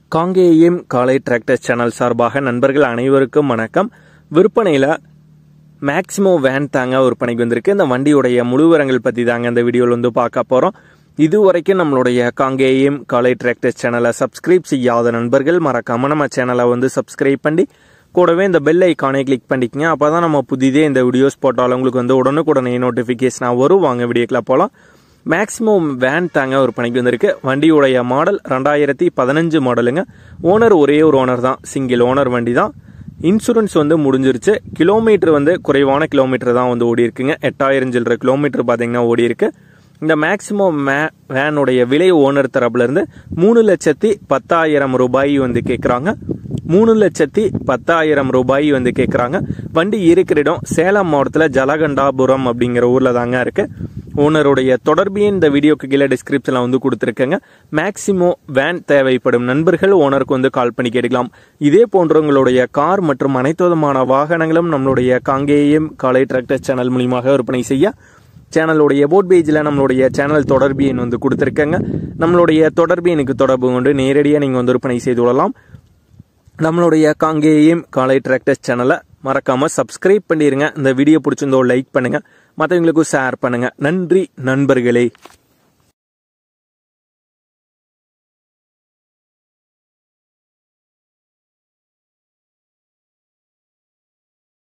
காங்கேயம் காலை tractors channel சார்பாக நண்பர்கள் அனைவருக்கும் வணக்கம். விற்பனையில் மேக்ஸிமோ வேன் தாங்க விற்பனைக்கு வந்திருக்கு. இந்த வண்டியுடைய முழு விவரங்கள் பற்றி தாங்க இந்த வீடியோவில் பார்க்க போகிறோம். இதுவரைக்கும் நம்மளுடைய காங்கேயம் காலை டிராக்டர்ஸ் சேனலை சப்ஸ்கிரைப் செய்யாத நண்பர்கள் மறக்காமல் நம்ம சேனலை சப்ஸ்கிரைப் பண்ணி கூடவே இந்த பெல் ஐக்கானை கிளிக் பண்ணிக்கங்க. அப்போ தான் நம்ம புதிதே இந்த வீடியோஸ் போட்டாலும் உங்களுக்கு உடனுக்குடனே நோட்டிஃபிகேஷனாக வரும். வாங்க வீடியோக்கில் போகலாம். மேக்ஸிமம் வேன் தாங்க விற்பனைக்கு வந்திருக்கு. வண்டியுடைய மாடல் 2015 மாடலுங்க. ஓனர் ஒரே ஒரு ஓனர் தான், சிங்கிள் ஓனர் வண்டி தான். இன்சூரன்ஸ் முடிஞ்சிருச்சு. கிலோமீட்டர் குறைவான கிலோமீட்டர் தான் ஓடி இருக்குங்க. 8000 சில்லற கிலோமீட்டர் பார்த்தீங்கன்னா ஓடி இருக்கு. இந்த மேக்ஸிமம் வேனுடைய விலை ஓனர் தரப்புல இருந்து 3,10,000 ரூபாய் கேட்குறாங்க. 3,10,000 ரூபாய் கேட்குறாங்க. வண்டி இருக்கிற இடம் சேலம் மாவட்டத்தில் ஜலகண்டாபுரம் அப்படிங்கிற ஊரில் தாங்க இருக்கு. ஓனருடைய தொடர்பு இந்த வீடியோக்கு கீழே டிஸ்கிரிப்ஷனில் கொடுத்துருக்கேங்க. மேக்ஸிமோ வேன் தேவைப்படும் நண்பர்கள் ஓனருக்கு கால் பண்ணி கேட்கலாம். இதே போன்றவங்களுடைய கார் மற்றும் அனைத்து விதமான வாகனங்களும் நம்மளுடைய காங்கேயம் காலை டிராக்டர்ஸ் சேனல் மூலியமாக விற்பனை செய்ய சேனலுடைய போட் பேஜில் நம்மளுடைய சேனல் தொடர்பு எண் கொடுத்துருக்கேங்க. நம்மளுடைய தொடர்பு எனக்கு தொடர்பு கொண்டு நேரடியாக நீங்கள் விற்பனை செய்து கொள்ளலாம். நம்மளுடைய காங்கேயம் காலை டிராக்டர்ஸ் சேனலை மறக்காமல் சப்ஸ்கிரைப் பண்ணிடுங்க. இந்த வீடியோ பிடிச்சிருந்தோ லைக் பண்ணுங்கள், மற்றவங்களுக்கும் ஷேர் பண்ணுங்கள். நன்றி நண்பர்களே.